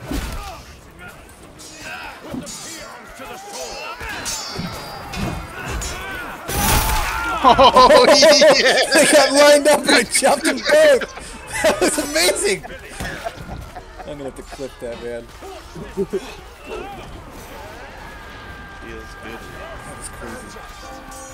Oh, yeah! They got lined up and I jumped them both. That was amazing. I'm gonna have to clip that, man. Feels good. That was crazy.